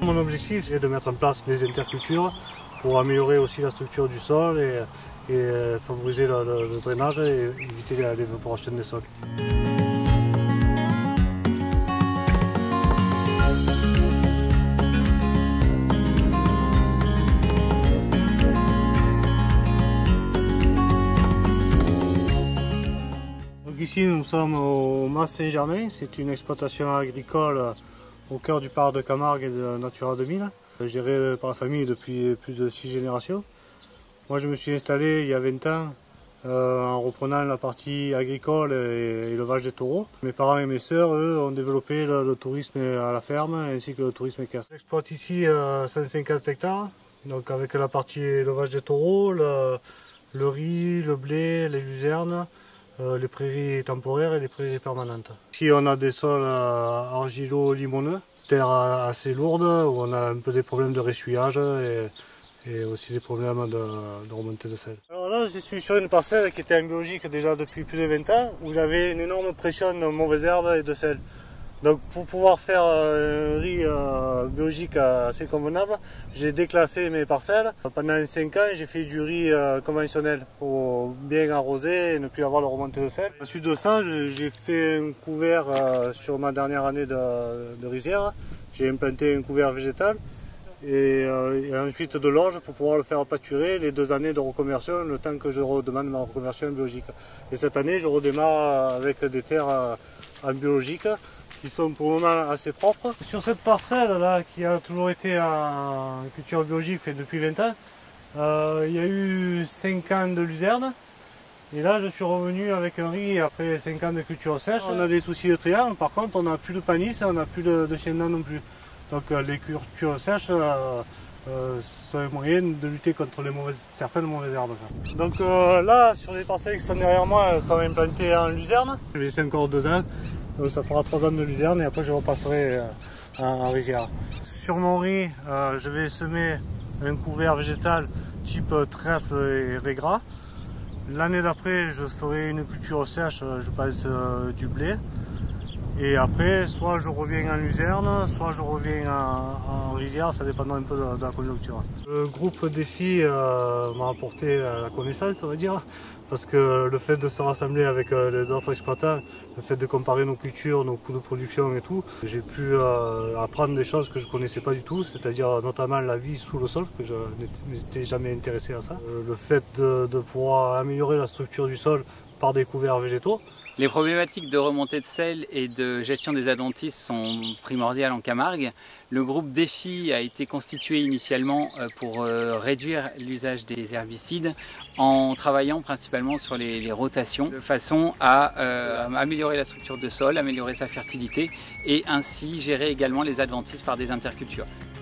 Mon objectif, c'est de mettre en place des intercultures pour améliorer aussi la structure du sol et favoriser le drainage et éviter l'évaporation des sols. Donc ici nous sommes au Mas Saint-Germain, c'est une exploitation agricole au cœur du parc de Camargue et de Natura 2000, gérée par la famille depuis plus de 6 générations. Moi je me suis installé il y a 20 ans en reprenant la partie agricole et élevage des taureaux. Mes parents et mes sœurs, eux, ont développé le tourisme à la ferme ainsi que le tourisme équestre. J'exploite ici 150 hectares, donc avec la partie élevage des taureaux, le riz, le blé, les luzernes, les prairies temporaires et les prairies permanentes. Ici on a des sols argilo-limoneux, terre assez lourde, où on a un peu des problèmes de ressuyage et aussi des problèmes de remontée de sel. Alors là je suis sur une parcelle qui était en biologique déjà depuis plus de 20 ans, où j'avais une énorme pression de mauvaises herbes et de sel. Donc pour pouvoir faire un riz biologique assez convenable, j'ai déclassé mes parcelles. Pendant 5 ans, j'ai fait du riz conventionnel pour bien arroser et ne plus avoir le remontée de sel. Ensuite de ça, j'ai fait un couvert sur ma dernière année de rizière. J'ai implanté un couvert végétal et ensuite de l'orge pour pouvoir le faire pâturer les 2 années de reconversion, le temps que je redemande ma reconversion biologique. Et cette année, je redémarre avec des terres en biologique, qui sont pour le moment assez propres. Sur cette parcelle là qui a toujours été en culture biologique fait depuis 20 ans, il y a eu 5 ans de luzerne et là je suis revenu avec un riz après 5 ans de culture sèche. On a des soucis de triangle, par contre on n'a plus de panis, on n'a plus de chien non plus. Donc les cultures sèches sont un moyen de lutter contre certaines mauvaises herbes. Donc là sur les parcelles qui sont derrière moi, elles sont implantées en luzerne. Je vais laisser encore 2 ans. Donc ça fera 3 ans de luzerne et après je repasserai en rizière. Sur mon riz, je vais semer un couvert végétal type trèfle et régras. L'année d'après, je ferai une culture sèche, je pense du blé. Et après, soit je reviens en luzerne, soit je reviens en rizière, ça dépendra un peu de la conjoncture. Le groupe défi m'a apporté la connaissance, on va dire. Parce que le fait de se rassembler avec les autres exploitants, le fait de comparer nos cultures, nos coûts de production et tout, j'ai pu apprendre des choses que je ne connaissais pas du tout, c'est-à-dire notamment la vie sous le sol, que je n'étais jamais intéressé à ça. Le fait de pouvoir améliorer la structure du sol par des couverts végétaux. Les problématiques de remontée de sel et de gestion des adventices sont primordiales en Camargue. Le groupe Défi a été constitué initialement pour réduire l'usage des herbicides en travaillant principalement sur les rotations de façon à améliorer la structure de sol, améliorer sa fertilité et ainsi gérer également les adventices par des intercultures.